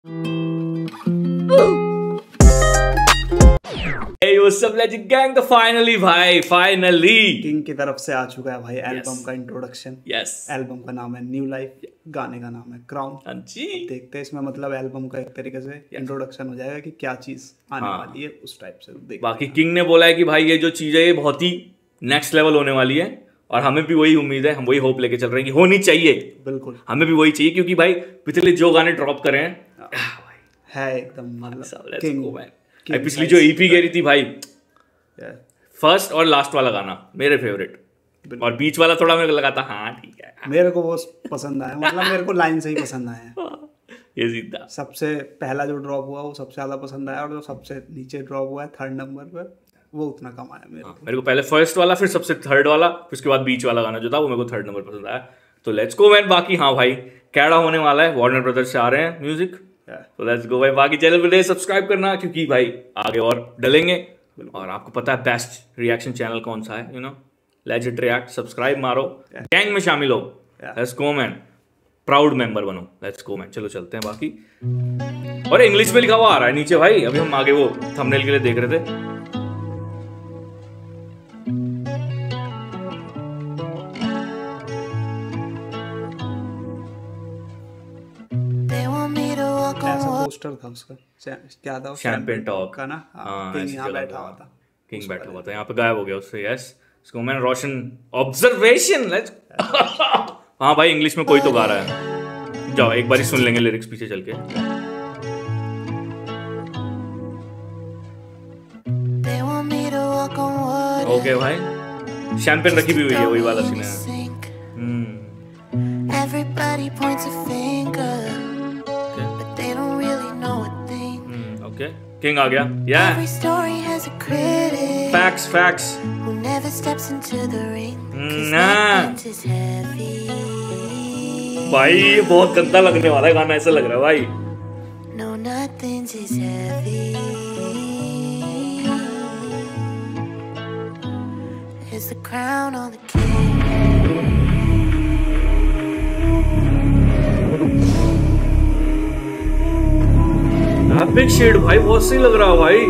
Hey, what's up, Legend Gang? तो finally भाई king की तरफ से आ चुका है भाई एल्बम का इंट्रोडक्शन। यस, एल्बम का नाम है न्यू लाइफ, गाने का नाम है क्राउन। हाँ जी, देखते हैं इसमें मतलब एल्बम का एक तरीके से इंट्रोडक्शन हो जाएगा कि क्या चीज आने वाली है उस टाइप से। बाकी किंग ने बोला है कि भाई ये जो चीज है ये बहुत ही नेक्स्ट लेवल होने वाली है और हमें भी वही उम्मीद है, हम वही होप लेके चल रहे हैं कि होनी चाहिए। बिल्कुल, हमें भी वही चाहिए क्योंकि भाई पिछले जो गाने ड्रॉप करे हैं है एकदम मतलब किंग। पिछली जो ईपी गई थी भाई, फर्स्ट और लास्ट वाला गाना मेरे फेवरेट, और बीच वाला थोड़ा मेरे को लगा था हाँ ठीक है, मेरे को वो पसंद आया, मतलब मेरे को लाइन से ही पसंद आया। ये सीधा सबसे पहला जो ड्रॉप हुआ वो सबसे ज्यादा पसंद आया, और जो सबसे नीचे ड्रॉप हुआ है थर्ड नंबर पे वो उतना कम आया मेरे को पहले फर्स्ट वाला, फिर सबसे थर्ड वाला, फिर उसके बाद बीच वाला गाना जो था वो मेरे को थर्ड नंबर पसंद आया। तो लेट्स गो मैन। बाकी हाँ भाई कैड़ा होने वाला है, वार्नर ब्रदर्स से आ रहे हैं म्यूजिक, तो लेट्स गो भाई। बाकी चैनल पे सब्सक्राइब करना क्योंकि भाई आगे और डलेंगे, और आपको पता है बेस्ट रिएक्शन चैनल कौन सा है, you know, legend react. Subscribe मारो, गैंग में शामिल हो, let's go man, proud member बनो, लेट्स गो मैन। चलो चलते हैं। बाकी और इंग्लिश में लिखा हुआ आ रहा है नीचे भाई, अभी हम आगे वो थंबनेल के लिए देख रहे थे। ऐसा पोस्टर था उसका, क्या था, शैंपेन टॉक का ना, किंग यहाँ बैठा हुआ था, किंग बैठा हुआ था, यहाँ पे गायब हो गया उससे। यस, इसको मैंने रोशन ऑब्जर्वेशन, लेट्स हाँ भाई इंग्लिश में कोई तो गा रहा है, जाओ एक बार ही सुन लेंगे लिरिक्स पीछे चल के। ओके भाई, शैंपेन रखी भी हुई है, वही वाला सीन है। Everybody points a finger, but they don't really know a thing. Okay, King आ गया। Yeah. Every story has a critic. Facts, facts. Who never steps into the ring. Nah. Is heavy. भाई ये बहुत गंदा लगने वाला है गाना, ऐसा लग रहा है भाई। No, nothing's as heavy. Is the crown on the king. Epic shed भाई, बहुत सही लग रहा है भाई।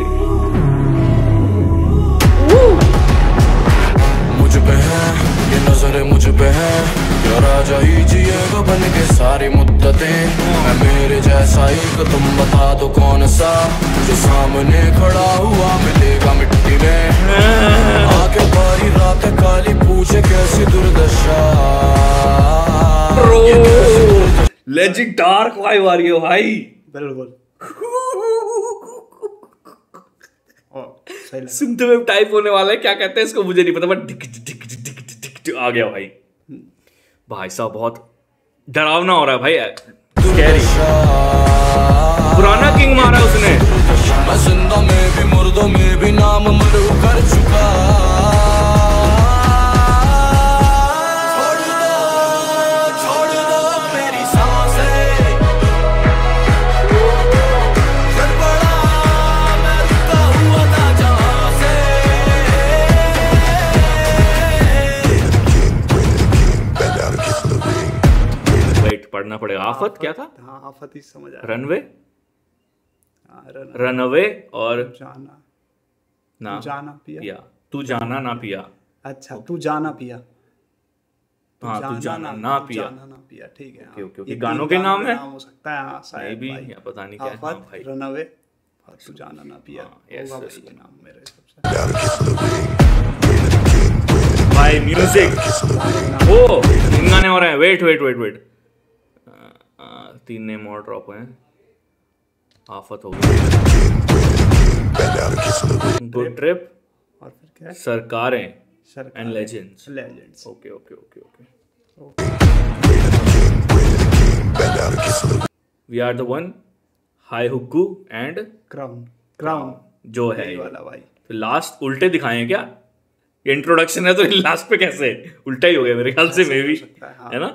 मुझ पे है ये नजरें, मुझ पे है क्या राजा ही जिएगा बन के सारी मुद्दतें। मैं मेरे जैसा एक तुम बता दो कौन सा, जो सामने खड़ा हुआ मिलेगा मिट्टी में। आके बारी रात काली पूछे कैसी दुर्दशा। लेजेंड डार्क वाइब आ रही है भाई, बिल्कुल। सुनते हुए टाइप होने वाला है, क्या कहते हैं इसको मुझे नहीं पता, बट टिक टिक टिक टिक आ गया भाई। भाई साहब बहुत डरावना हो रहा है भाई, स्कैरी। पुराना किंग मारा उसने। मैं जिंदा में भी मुर्दों में भी नाम मरू कर चुका। पढ़ना पड़ेगा। आफत क्या था? हाँ आफत ही समझ आया। रनवे, रनअवे और जाना ना, जाना पिया, तू जाना ना पिया। अच्छा तू जाना पिया, हाँ तू जाना ना पिया, ठीक है। ओके ओके, गानों के नाम है, हो सकता है शायद भी, या पता नहीं क्या है भाई। रनअवे और तू जाना ना पिया होगा भाई ये नाम मेरे हिसाब से। भाई म्यूजिक ओ तीन गाने हो रहे हैं, वेट वेट वेट वेट, तीन नेम और ड्रॉप हैं। आफत हो गई, गुड ट्रिप, और फिर क्या, सरकारें and legends. Okay okay okay okay. We are the one, high हुक्कू एंड क्राउन। क्राउन जो है वाला भाई, तो लास्ट उल्टे दिखाए हैं क्या? इंट्रोडक्शन है तो लास्ट पे कैसे उल्टा ही हो गया मेरे ख्याल से, मे भी है ना।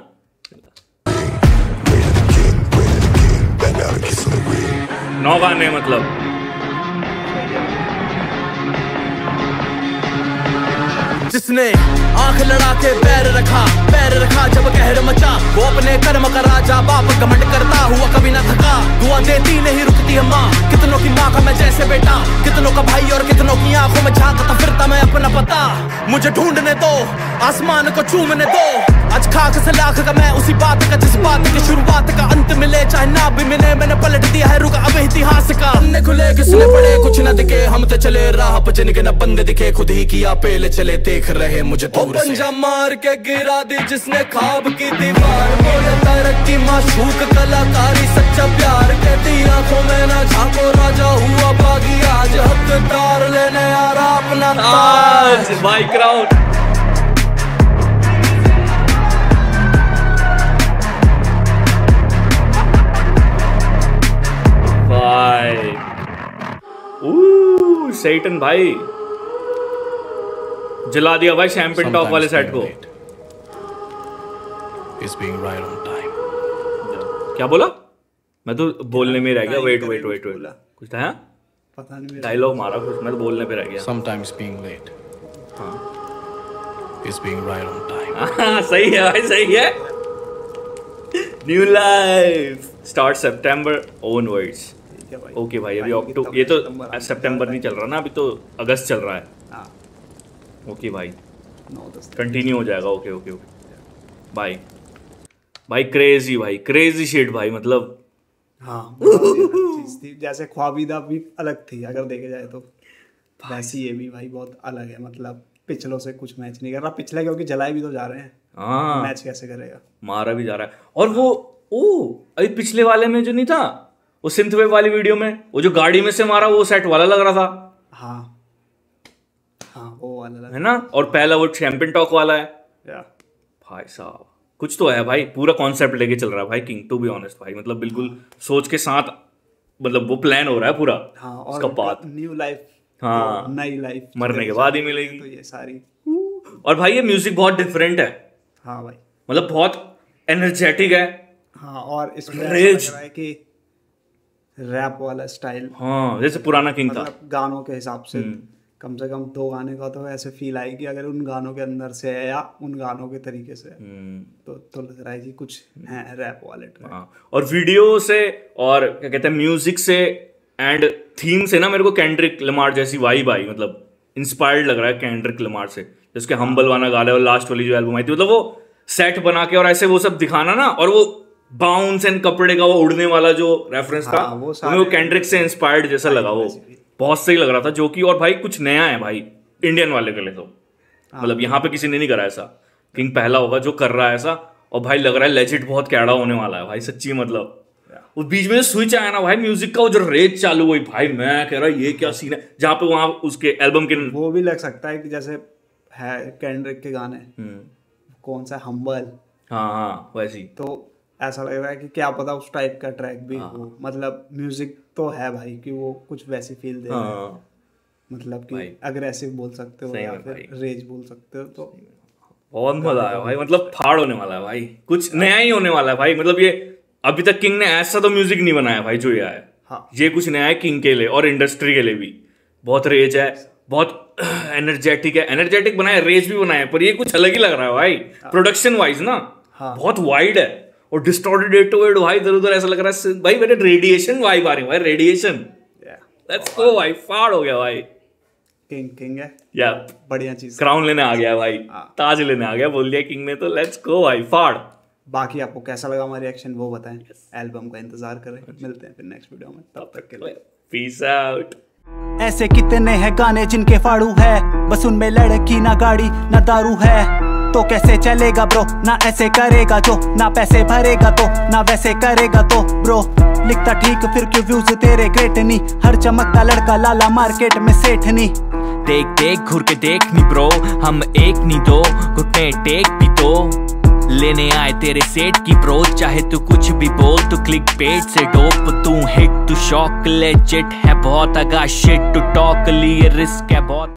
9 गाने मतलब जिसने आंख लड़ा के पैर रखा जब कहर मचा, वो अपने कर्म का राजा बाप घमंड करता हुआ कभी ना थका। दुआ देती नहीं रुकती है माँ, कितनों की माँ का मैं जैसे बेटा, कितनों का भाई और कितनों की आंखों में झांकता फिरता मैं अपना पता। मुझे ढूंढने दो, आसमान को चूमने दो, आज खाक से लाख का मैं उसी बात का जिस बात की शुरुआत का अंत मिले चाहे ना भी मिले। मैंने पलट दिया है रुख अब इतिहास का। अन्य खुले किसने पड़े कुछ न दिखे, हम तो चले राह पर जिनके न बंदे दिखे, खुद ही किया पहले चले देख रहे मुझे दूर से। पंजा मार के गिरा दी जिसने ख्वाब की दीवार, बोले तरक्की माशूक कलाकारी सच्चा प्यार, कहती आंखों में ना झांको राजा हुआ बागी, आज हकदार लेने आ रहा अपना ताज। भाई क्राउड भाई, सैटन भाई जला दिया भाई शैंपेन टॉप वाले सेट को। क्या बोला? मैं तो बोलने में रह गया। वेट कुछ था? पता नहीं, डायलॉग मारा कुछ, मैं तो बोलने पे रह गया। Sometimes being late is being right on time. सही है भाई, सही है। न्यू लाइफ स्टार्ट सितंबर onwards। ओके भाई, अभी अक्टूबर, ये तो सितंबर नहीं चल रहा ना, अभी तो अगस्त चल रहा है। ओके भाई, कंटिन्यू हो जाएगा। ओके भाई क्रेजी शिट भाई, मतलब हाँ चीज थी। जैसे ख्वाबीदा भी अलग थी अगर देखे जाए तो, वैसे ये भी भाई बहुत अलग है। मतलब पिछलों से कुछ मैच नहीं कर रहा, पिछले क्योंकि जलाए भी तो जा रहे हैं, मैच कैसे करेगा, मारा भी जा रहा है। और वो अभी पिछले वाले में जो नहीं था, वो सिंथवेव वाली वीडियो में वो जो गाड़ी में से मारा, वो सेट वाला लग रहा था। हाँ वो वाला है ना। और पहला वो शैंपेन टॉक वाला है। भाई साहब कुछ तो है भाई, पूरा कॉन्सेप्ट लेके चल रहा है भाई किंग, टू बी ऑनेस्ट भाई। मतलब बिल्कुल सोच के साथ, मतलब वो प्लान हो रहा है पूरा। और उसका पाथ, न्यू लाइफ, नई लाइफ मरने के बाद ही मिलेगी तो ये सारी। और भाई ये म्यूजिक बहुत डिफरेंट है। हाँ भाई, मतलब बहुत एनर्जेटिक है। हाँ, और इसमें ऐसा लग रहा है कि रैप वाला स्टाइल, हाँ जैसे पुराना किंग था। मतलब गानों के हिसाब से कम 2 गाने का तो ऐसे फील आएगी अगर उन गानों के अंदर से है या उन गानों के तरीके से तो लग रहा है कि कुछ है रैप वाले ट्रैक। हाँ, और वीडियो से और क्या कहते हैं म्यूजिक से एंड थीम से ना मेरे को केंड्रिक लमार जैसी वाइब आई। मतलब इंस्पायर्ड लग रहा है केंड्रिक लमार से, जिसके हम्बल वाला गाना और लास्ट वाली जो एल्बम आई थी। मतलब वो सेट बना के और ऐसे वो सब दिखाना ना, और वो बाउंस एंड कपड़े का वो उड़ने वाला जो रेफरेंस था, वो केंड्रिक से इंस्पायर्ड जैसा लगा। वो बहुत सही लग रहा था जो कि, और भाई कुछ नया है भाई इंडियन वाले के लिए तो। मतलब यहाँ पे किसी ने नहीं करा ऐसा, किंग पहला होगा जो कर रहा है ऐसा। और भाई लग रहा है लेजिट बहुत कैड़ा होने वाला है भाई, सच्ची। मतलब उस बीच में जो स्विच आया ना भाई म्यूजिक का, वो जो रेज चालू हुई भाई, मैं कह रहा ये क्या सीन है। जहाँ पे वहाँ उसके एल्बम के वो भी लग सकता है कि जैसे है केंड्रिक के गाने, कौन सा हम्बल, हाँ वैसी, तो ऐसा लग रहा है कि क्या पता उस टाइप का ट्रैक भी हो। मतलब म्यूजिक तो है भाई कि वो कुछ वैसी फील दे रहा है। मतलब कि अग्रेसिव बोल सकते हो या फिर रेज बोल सकते हो। तो बहुत मजा आया भाई, मतलब फाड़ होने वाला है भाई, कुछ नया ही होने वाला है भाई। मतलब ये अभी तक किंग ने ऐसा तो म्यूजिक नहीं बनाया भाई जो ये आया है। ये कुछ नया है किंग के लिए और इंडस्ट्री के लिए भी। बहुत रेज है, बहुत एनर्जेटिक है, एनर्जेटिक बनाया, रेज भी बनाया, पर ये कुछ अलग ही लग रहा है भाई प्रोडक्शन वाइज ना। बहुत वाइड है और डिस्टॉर्टेड 808 भाई, इधर उधर ऐसा लग रहा है भाई मेरे रेडिएशन वाइब आ रही है भाई, रेडिएशन। लेट्स गो भाई, फाड़ हो गया भाई। किंग है या बढ़िया चीज, क्राउन लेने आ गया भाई, ताज लेने आ गया, बोल दिया किंग ने, तो लेट्स गो भाई, फाड़। बाकी आपको कैसा लगा हमारा रिएक्शन वो बताएं। एल्बम का इंतजार करें, मिलते हैं फिर नेक्स्ट वीडियो में, तब तक के लिए पीस आउट। ऐसे कितने हैं गाने जिनके फाड़ू है, बस उनमें लड़की ना गाड़ी ना दारू है, तो कैसे चलेगा ब्रो। ना ऐसे करेगा जो, ना पैसे भरेगा तो, ना वैसे करेगा तो ब्रो। लिखता ठीक फिर क्यों व्यूज तेरे ग्रेट नहीं, हर चमकता लड़का लाला मार्केट में सेठ नहीं। देख देख घूर के देख नी ब्रो, हम एक नहीं दो, घुटने टेक भी तो लेने आए तेरे सेट की ब्रो। चाहे तू कुछ भी बोल, तू क्लिक पेट से डोप, तू हिट, तू शॉक, लेजिट है बहुत, अगा शिट टू टॉक लिए रिस्क है बहुत।